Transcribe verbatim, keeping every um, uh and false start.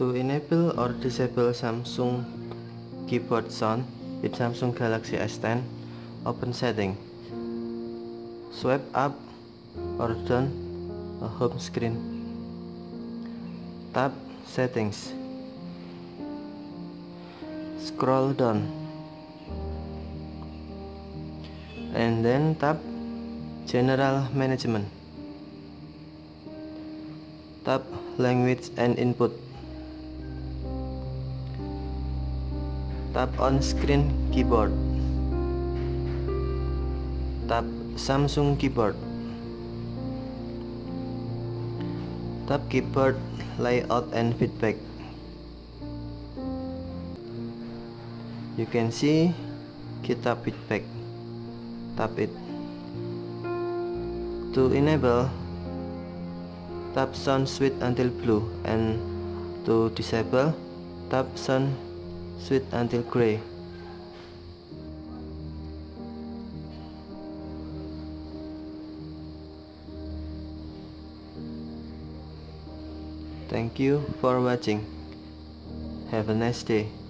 To enable or disable Samsung keyboard sound with Samsung Galaxy S ten, open setting, swipe up or down a home screen, tap settings, scroll down, and then tap general management, tap language and input, tap on screen keyboard, tap Samsung keyboard, tap keyboard layout and feedback. You can see kita feedback, tap it. To enable, tap sound switch until blue, and to disable, tap sound switch until gray. Thank you for watching. Have a nice day.